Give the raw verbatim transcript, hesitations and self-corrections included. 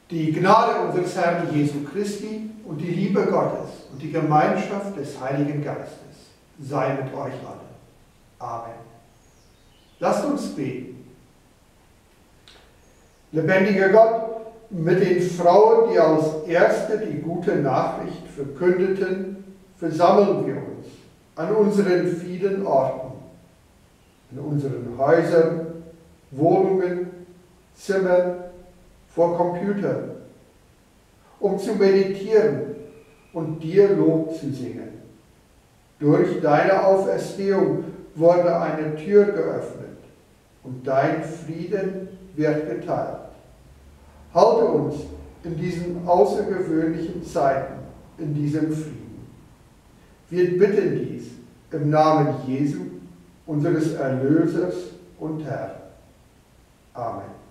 Die Gnade unseres Herrn Jesu Christi und die Liebe Gottes und die Gemeinschaft des Heiligen Geistes sei mit euch allen. Amen. Lasst uns beten. Lebendiger Gott, mit den Frauen, die als Erste die gute Nachricht verkündeten, versammeln wir uns an unseren vielen Orten, in unseren Häusern, Wohnungen, Zimmern, vor Computern, um zu meditieren und dir Lob zu singen. Durch deine Auferstehung wurde eine Tür geöffnet und dein Frieden wird geteilt. Halte uns in diesen außergewöhnlichen Zeiten in diesem Frieden. Wir bitten dies im Namen Jesu, unseres Erlösers und Herrn. Amen.